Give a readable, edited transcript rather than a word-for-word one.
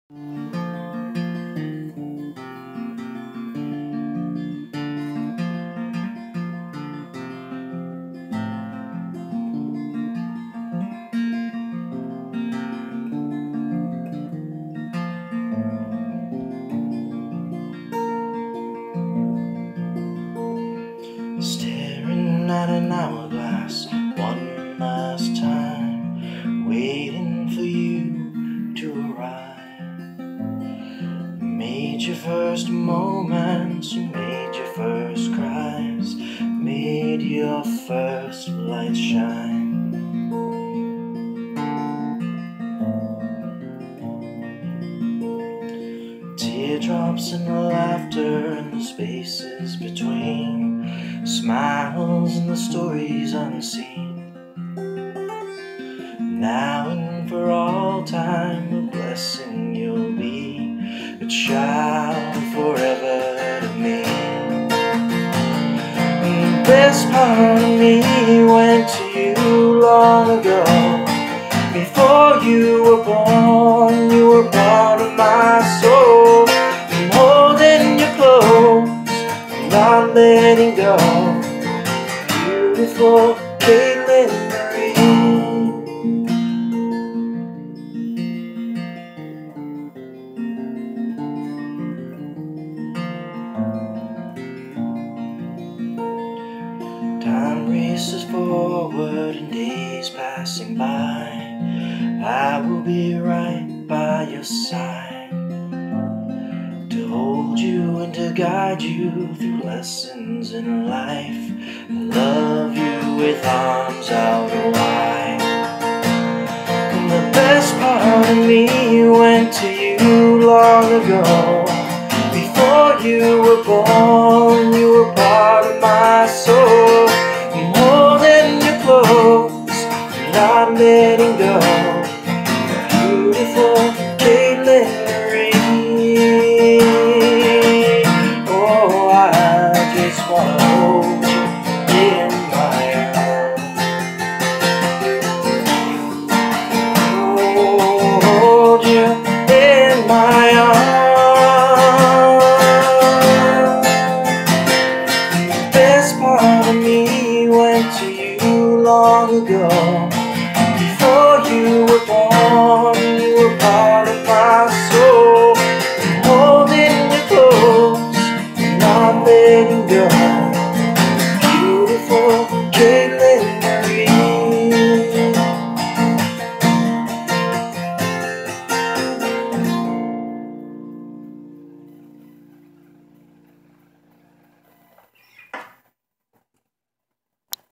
Staring at an hourglass one last time, waiting for you to arrive. You made your first moments, you made your first cries, made your first light shine. Teardrops and laughter and the spaces between, smiles and the stories unseen. Now and for all time, a blessing you'll be, a child forever to me. And the best part of me went to you long ago. Before you were born, you were part of my soul. I'm holding you close, I'm not letting go. Beautiful Caitlin Marie. Time races forward and days passing by. I will be right by your side, to hold you and to guide you through lessons in life, and love you with arms out wide. And the best part of me went to you long ago. Before you were born,